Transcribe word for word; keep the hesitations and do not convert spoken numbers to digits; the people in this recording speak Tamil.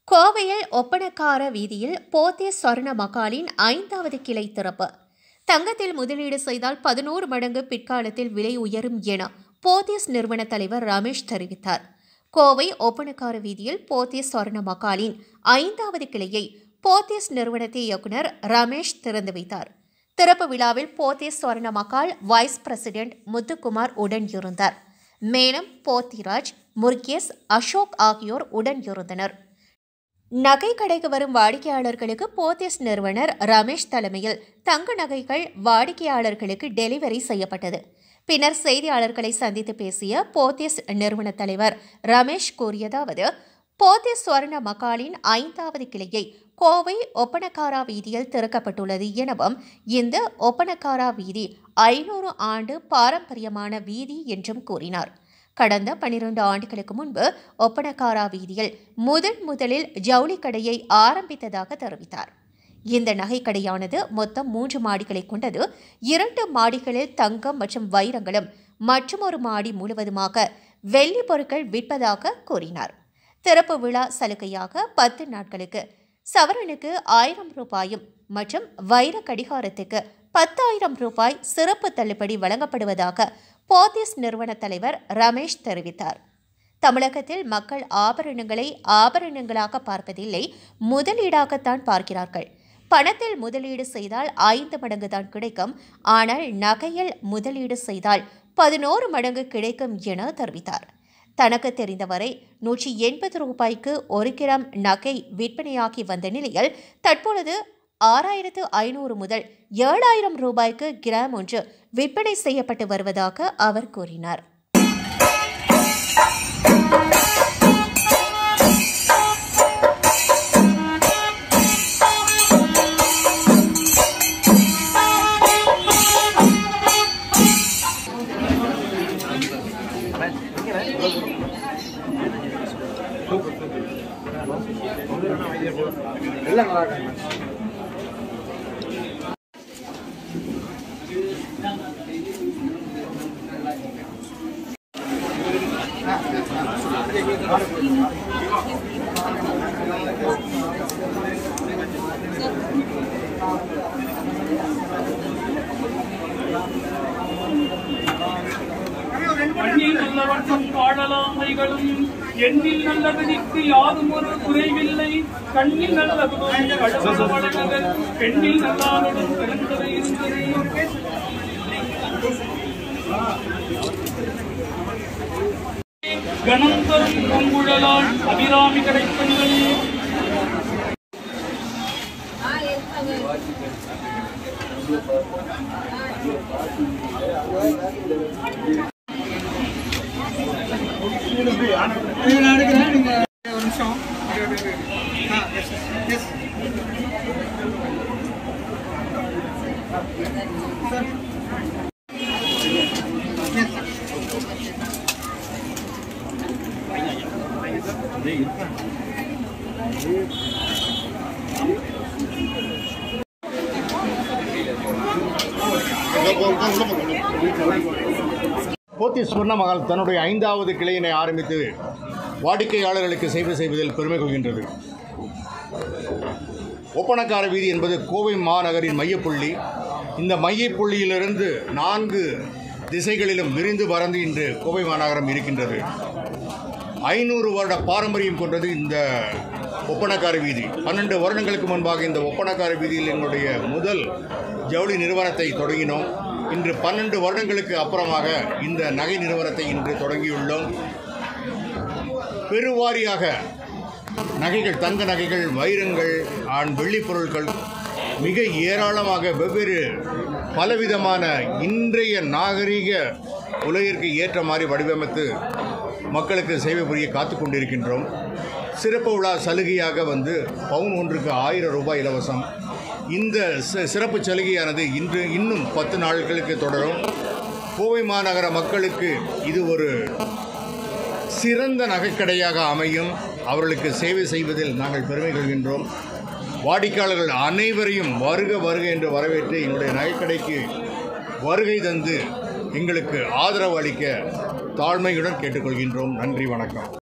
கோவையில் ஒப்பனக்கார வீதியில் போத்தீஸ் சொர்ண மகாலின் ஐந்தாவது கிளை திறப்பு. தங்கத்தில் முதலீடு செய்தால் பதினோரு மடங்கு பிற்காலத்தில் விலை உயரும் என போத்தீஸ் நிறுவன தலைவர் ரமேஷ் தெரிவித்தார். கோவை ஒப்பனக்கார வீதியில் போத்தீஸ் சொர்ண மகாலின் ஐந்தாவது கிளையை போத்தீஸ் நிறுவனத்தின் இயக்குநர் ரமேஷ் திறந்து வைத்தார். திறப்பு விழாவில் போத்தீஸ் சொர்ண மகால் வைஸ் பிரசிடென்ட் முத்துக்குமார் உடன் இருந்தார். மேலும் போத்திராஜ், முருகேஷ், அசோக் ஆகியோர் உடன் இருந்தனர். நகை கடைக்கு வரும் வாடிக்கையாளர்களுக்கு போத்தீஸ் நிறுவனர் ரமேஷ் தலைமையில் தங்க நகைகள் வாடிக்கையாளர்களுக்கு டெலிவரி செய்யப்பட்டது. பின்னர் செய்தியாளர்களை சந்தித்து பேசிய போத்தீஸ் நிறுவன தலைவர் ரமேஷ் கூறியதாவது, போத்தீஸ் சொர்ண மகாலின் ஐந்தாவது கிளையை கோவை ஒப்பனக்காரா வீதியில் திறக்கப்பட்டுள்ளது எனவும், இந்த ஒப்பனக்காரா வீதி ஐநூறு ஆண்டு பாரம்பரியமான வீதி என்றும் கூறினார். கடந்த பனிரெண்டு ஆண்டுகளுக்கு முன்பு ஒப்பனக்காரா வீதியில் முதன் முதலில் ஜவுளி கடையை ஆரம்பித்ததாக தெரிவித்தார். இந்த நகைக்கடையானது மொத்தம் மூன்று மாடிகளை கொண்டது. இரண்டு மாடிகளில் தங்கம் மற்றும் வைரங்களும் மற்றொரு மாடி முழுவதுமாக வெள்ளி பொருட்கள் விற்பதாக கூறினார். திறப்பு விழா சலுகையாக பத்து நாட்களுக்கு சவரனுக்கு ஆயிரம் ரூபாயும் மற்றும் வைர கடிகாரத்துக்கு பத்தாயிரம் ரூபாய் சிறப்பு தள்ளுபடி வழங்கப்படுவதாக போத்தீஸ் நிறுவன தலைவர் ரமேஷ் தெரிவித்தார். தமிழகத்தில் மக்கள் ஆபரணங்களை ஆபரணங்களாக பார்ப்பதில்லை, முதலீடாகத்தான் பார்க்கிறார்கள். பணத்தில் முதலீடு செய்தால் ஐந்து மடங்கு தான் கிடைக்கும், ஆனால் நகையில் முதலீடு செய்தால் பதினோரு மடங்கு கிடைக்கும் என தெரிவித்தார். தனக்கு தெரிந்தவரை நூற்றி எண்பது ரூபாய்க்கு ஒரு கிராம் நகை விற்பனையாகி வந்த நிலையில் தற்பொழுது ஆறாயிரத்து ஐநூறு முதல் ஏழாயிரம் ரூபாய்க்கு கிராம் ஒன்று விற்பனை செய்யப்பட்டு வருவதாக அவர் கூறினார். கண்ணில் நல்லவற்றம் காணலாமைகளும் எண்ணில் நல்லவனுக்கு யாரும் ஒரு குறைவில்லை. கண்ணில் நல்லவனும் கடவுள் பெண்ணில் நல்லாருடன் பிறந்தவை இருந்தது. கணம் தரும் பொங்குழலால் அபிராமி கிடைப்பங்கள் போத்தீஸ் சொர்ண மகால் தன்னுடைய ஐந்தாவது கிளையினை ஆரம்பித்து வாடிக்கையாளர்களுக்கு சேவை செய்வதில் பெருமை கொள்கின்றது. ஒப்பனக்கார வீதி என்பது கோவை மாநகரின் மையப்புள்ளி. இந்த மையப்புள்ளியிலிருந்து நான்கு திசைகளிலும் விரிந்து பறந்து இன்று கோவை மாநகரம் இருக்கின்றது. ஐநூறு வருட பாரம்பரியம் கொண்டது இந்த ஒப்பனக்கார வீதி. பன்னெண்டு வருடங்களுக்கு முன்பாக இந்த ஒப்பனக்கார வீதியில் எங்களுடைய முதல் ஜவுளி நிறுவனத்தை தொடங்கினோம். இன்று பன்னெண்டு வருடங்களுக்கு அப்புறமாக இந்த நகை நிறுவனத்தை இன்று தொடங்கியுள்ளோம். பெருவாரியாக நகைகள், தங்க நகைகள், வைரங்கள், ஆண் வெள்ளி பொருட்கள் மிக ஏராளமாக வெவ்வேறு பலவிதமான இன்றைய நாகரிக உலகிற்கு ஏற்ற மாதிரி வடிவமைத்து மக்களுக்கு சேவை புரிய காத்து கொண்டிருக்கின்றோம். சிறப்பு விழா சலுகையாக வந்து பவுன் ஒன்றுக்கு ஆயிரம் ரூபாய் இலவசம். இந்த சிறப்பு சலுகையானது இன்று இன்னும் பத்து நாட்களுக்கு தொடரும். கோவை மாநகர மக்களுக்கு இது ஒரு சிறந்த நகைக்கடையாக அமையும். அவர்களுக்கு சேவை செய்வதில் நாங்கள் பெருமை கொள்கின்றோம். வாடிக்கையாளர்கள் அனைவரையும் வருக வருக என்று வரவேற்று எங்களுடைய நகைக்கடைக்கு வருகை தந்து எங்களுக்கு ஆதரவு அளிக்க தாழ்மையுடன் கேட்டுக்கொள்கின்றோம். நன்றி, வணக்கம்.